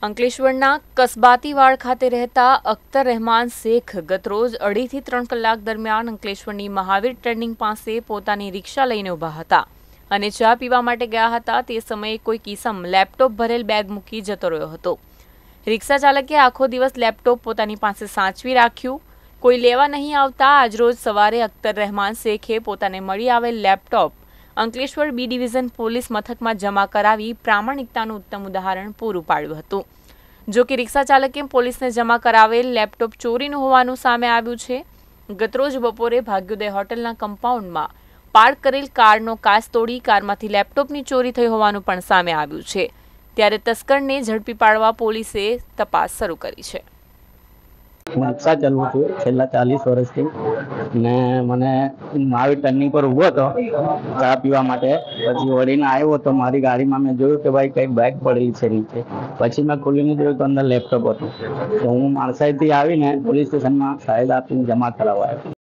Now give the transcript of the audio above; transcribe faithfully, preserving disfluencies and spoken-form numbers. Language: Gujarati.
અંકલેશ્વરના કસબાતીવાડ ખાતે રહેતા અખ્તર રહેમાન શેખ ગતરોજ અઢીથી ત્રણ કલાક દરમિયાન અંકલેશ્વરની મહાવીર ટર્નિંગ પાસે પોતાની રિક્ષા લઈને ઊભા હતા અને ચા પીવા માટે ગયા હતા. તે સમયે કોઈ કિસમ લેપટોપ ભરેલ બેગ મૂકી જતો રહ્યો હતો. રિક્ષા ચાલકે આખો દિવસ લેપટોપ પોતાની પાસે સાચવી રાખ્યું. કોઈ લેવા નહીં આવતા આજરોજ સવારે અખ્તર રહેમાન શેખે પોતાને મળી આવેલ laptop Ankleshwar B division police મથકમાં જમા કરાવી પ્રામાણિકતાનું ઉત્તમ ઉદાહરણ પૂરું પાડ્યું હતું. જો કે રિક્ષા ચાલકે પોલીસને જમા કરાવેલ લેપટોપ ચોરીનું હોવાનું સામે આવ્યું છે. ગતરોજ બપોરે ભાગ્યોદય હોટલના કમ્પાઉન્ડમાં પાર્ક કરેલ કારનો કાચ તોડી કારમાંથી લેપટોપની ચોરી થઈ હોવાનું પણ સામે આવ્યું છે. ત્યારે તસ્કરને ઝડપી પાડવા પોલીસે તપાસ શરૂ કરી છે. રિક્ષા ચલાવું છું છેલ્લા ચાલીસ વર્ષથી ને મને મહાવીર ટર્નિંગ પર ઊભો હતો ચા પીવા માટે. પછી વળીને આવ્યો તો મારી ગાડીમાં મેં જોયું કે ભાઈ કંઈક બેગ પડેલી છે નીચે. પછી મેં ખોલીને જોયું તો અંદર લેપટોપ હતું. તો હું માણસાઈથી આવીને પોલીસ સ્ટેશનમાં ફરિયાદ આપીને જમા કરાવવા આવ્યો.